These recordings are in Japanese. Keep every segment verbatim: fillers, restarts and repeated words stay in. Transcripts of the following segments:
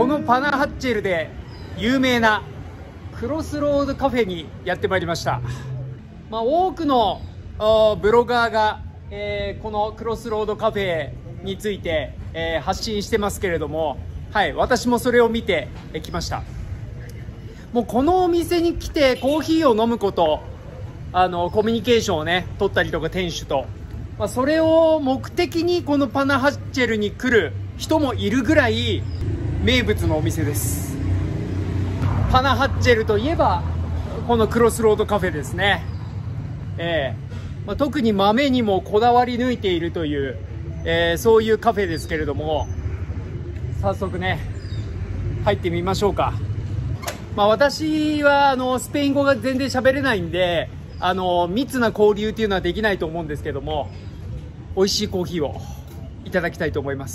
このパナハッチェルで有名なクロスロードカフェにやってまいりました。まあ、多くのブロガーが、えー、このクロスロードカフェについて、えー、発信してますけれども、はい、私もそれを見てきました。もうこのお店に来てコーヒーを飲むこと、あのコミュニケーションをね取ったりとか店主と、まあ、それを目的にこのパナハッチェルに来る人もいるぐらい名物のお店です。パナハッチェルといえばこのクロスロードカフェですね。えーまあ、特に豆にもこだわり抜いているという、えー、そういうカフェですけれども、早速ね入ってみましょうか。まあ、私はあのスペイン語が全然喋れないんで、あの密な交流っていうのはできないと思うんですけども、美味しいコーヒーをいただきたいと思います。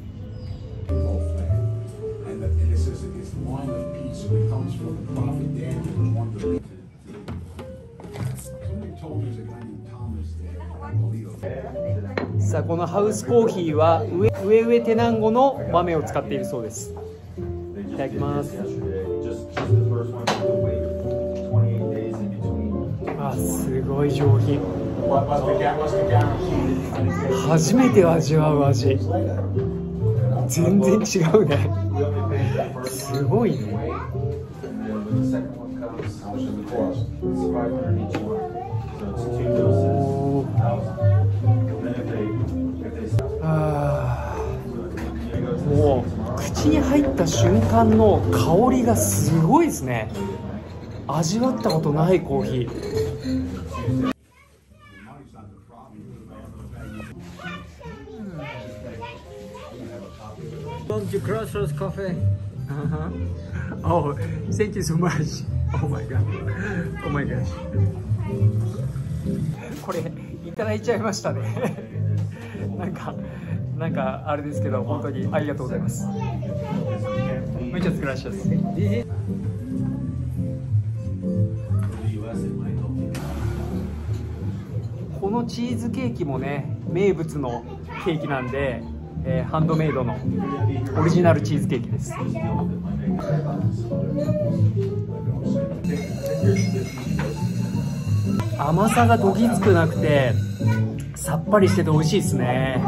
さあ、このハウスコーヒーはウエウエウエテナンゴの豆を使っているそうです。いただきます。あ、すごい上品。初めて味わう味。全然違うね。すごいね。あー、もう口に入った瞬間の香りがすごいですね。味わったことないコーヒー。Welcome to Crossroads Cafe. Oh, thank you so much. Oh my god. Oh my gosh. これいただいちゃいましたね。なんかなんかあれですけど、本当にありがとうございます。Muchas gracias. このチーズケーキもね名物のケーキなんで、えー、ハンドメイドのオリジナルチーズケーキです。甘さがどぎつくなくてさっぱりしてて美味しいですね。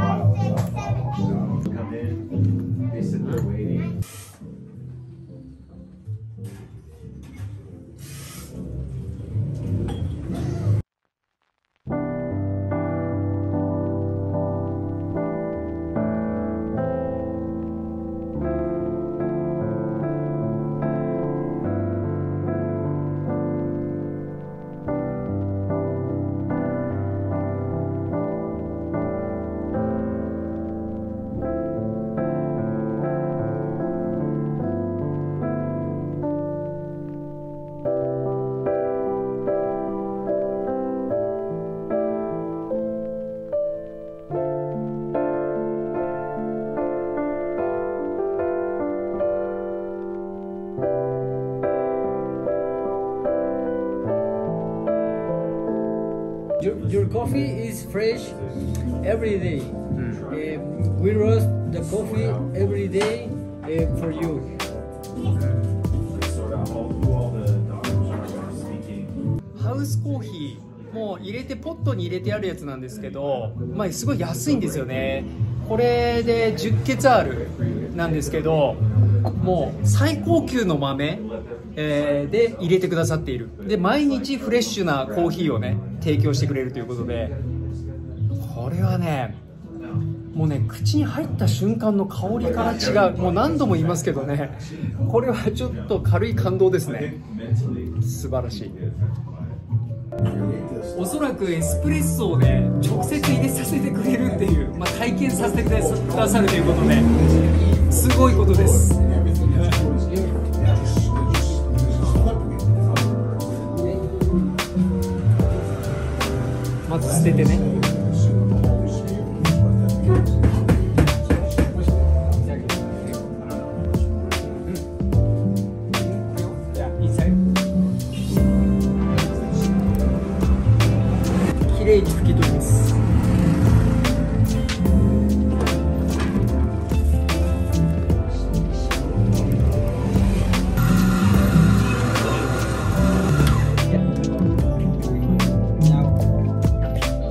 Your, your coffee is fresh every day. Mm. Uh, we roast the coffee every day uh, for you. ハウスコーヒーもう入れてポットに入れてあるやつなんですけど、まあ、すごい安いんですよね。これでじゅっケツァールなんですけど、もう最高級の豆、えー、で入れてくださっている。で毎日フレッシュなコーヒーをね提供してくれるということで、これはねもうね口に入った瞬間の香りから違う。もう何度も言いますけどね、これはちょっと軽い感動ですね。素晴らしい。おそらくエスプレッソをね直接入れさせてくれるっていう、まあ、体験させてくださるということですごいことです。まず捨ててね。きれいに拭き取ります。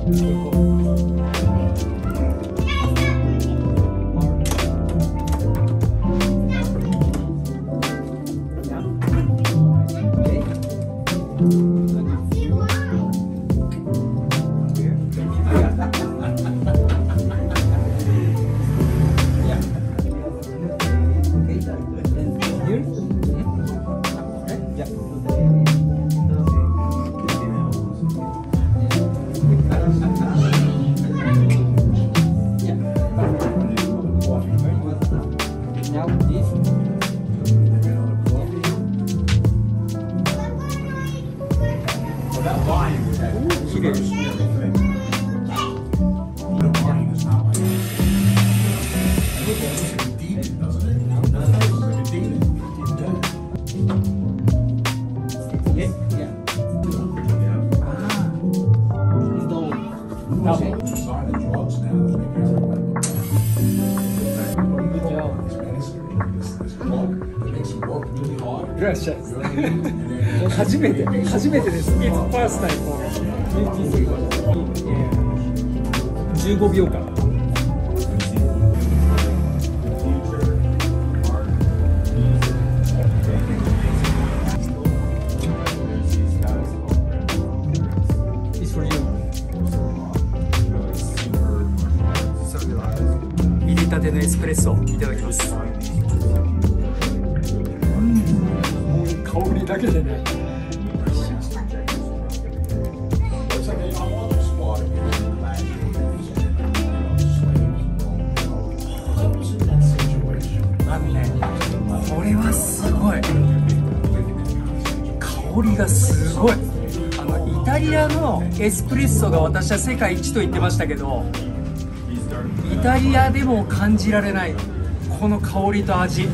いらっしゃい。初めて、初めてです。It's first time for me. じゅうごびょうかん。It's for you. それでは入れたてのエスプレッソいただきます。香りだけでね。あのね、これはすごい。香りがすごい。あのイタリアのエスプレッソが私は世界一と言ってましたけど、イタリアでも感じられないこの香りと味。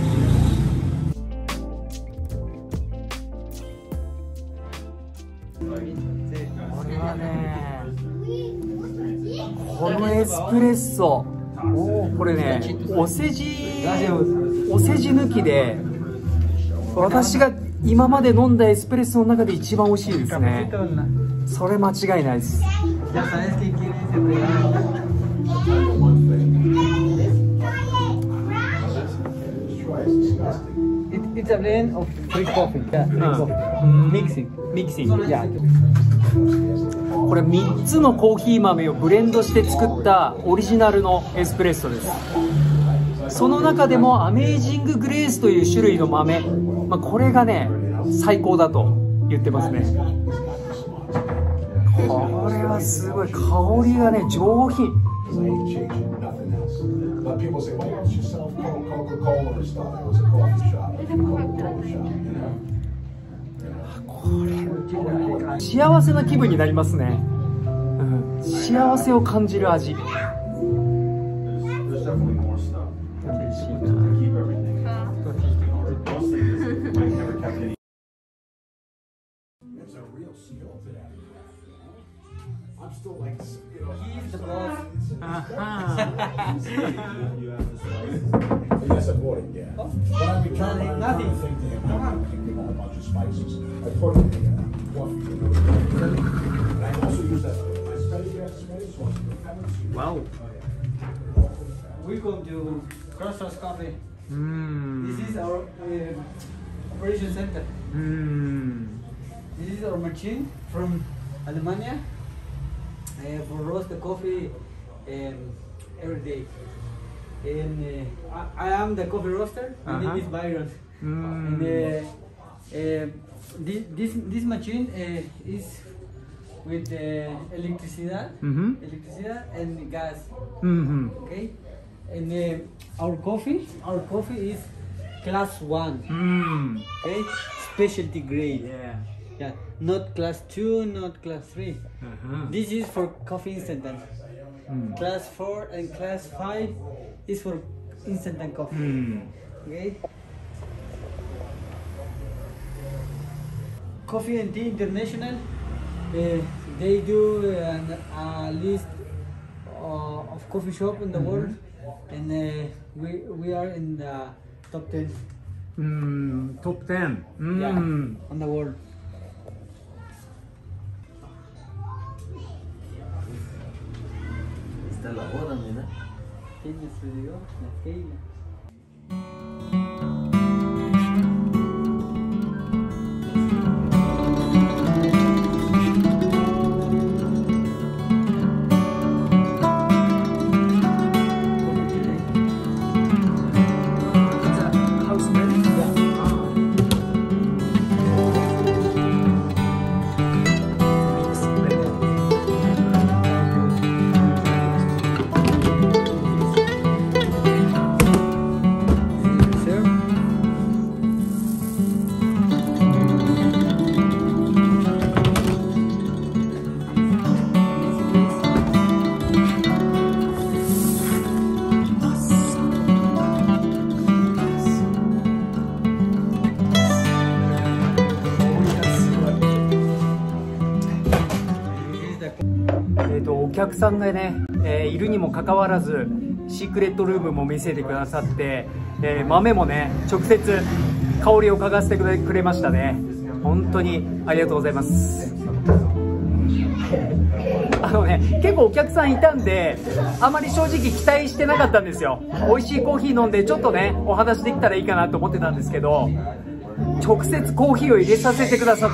これはね、このエスプレッソ、これね、お世辞、お世辞抜きで、私が今まで飲んだエスプレッソの中で一番美味しいですね。それ間違いないです。 It's a blend of three coffee. Yeah, three coffee. Mixing. Mixing. Yeah. これみっつのコーヒー豆をブレンドして作ったオリジナルのエスプレッソです。その中でもアメージンググレースという種類の豆、まあ、これがね最高だと言ってますね。これはすごい、香りがね上品。これ幸せな気分になりますね、うん、幸せを感じる味。嬉しいな。 Yes, I bought it, yeah. When I returned, I nothing. Think to him, I'm thinking of a bunch of spices. I put it in the coffee. And I also use that. My spicy, I spicy one. Wow. We go to Crossroads Coffee. Mm. This is our uh, operation center. Mm. This is our machine from Alemania uh, for roast the coffee um, every day. And uh, I, I am the coffee roaster. My Uh-huh. name is Byron. Mm. And uh, uh, this, this this machine uh, is with uh, electricidad, Mm-hmm. electricidad and gas. Mm-hmm. Okay, and uh, our coffee, our coffee is class one. Mm. Okay, specialty grade. Yeah. Yeah, not class two, not class three. Uh-huh. This is for coffee instant. Mm. Class four and class five is for instant coffee. Mm. Okay. Coffee and Tea International, uh, they do an, a list uh, of coffee shop in the Mm-hmm. world, and uh, we we are in the top ten. Mm. Top ten. Mm. Yeah, on the world. está la boda, mira. ¿Quién estudió? La Keila. お客さんがね、えー、いるにもかかわらずシークレットルームも見せてくださって、えー、豆もね直接香りを嗅がせてくれましたね。本当にありがとうございます。あのね、結構お客さんいたんであまり正直期待してなかったんですよ。美味しいコーヒー飲んでちょっとねお話できたらいいかなと思ってたんですけど、直接コーヒーを入れさせてくださって、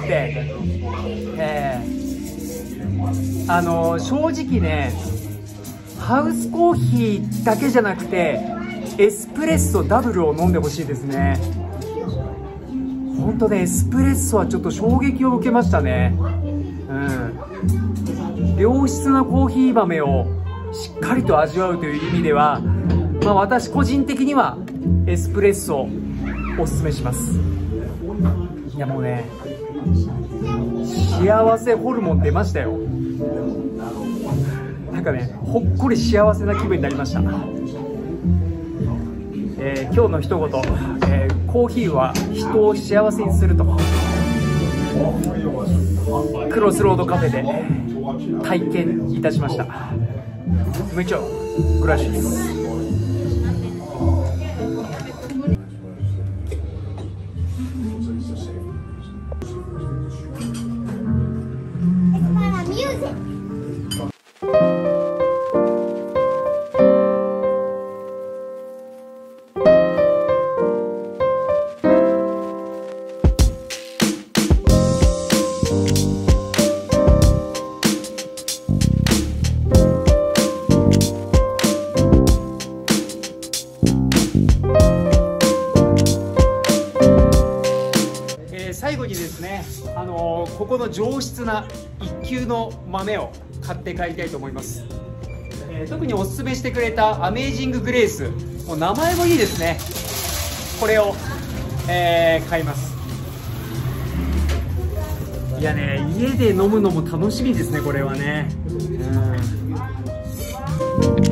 えーあの正直ね、ハウスコーヒーだけじゃなくてエスプレッソダブルを飲んでほしいですね。本当ね、エスプレッソはちょっと衝撃を受けましたね。うん、良質なコーヒー豆をしっかりと味わうという意味では、まあ、私個人的にはエスプレッソをおすすめします。いやもうね、幸せホルモン出ましたよ。なんかね、ほっこり幸せな気分になりました。えー、今日の一言、えー、コーヒーは人を幸せにするとクロスロードカフェで体験いたしました。Mucho gracias。最後にですね、あのー、ここの上質な一級の豆を買って帰りたいと思います。えー、特におすすめしてくれたアメージンググレース、もう名前もいいですね。これを、えー、買います。いやね、家で飲むのも楽しみですね、これはね。うん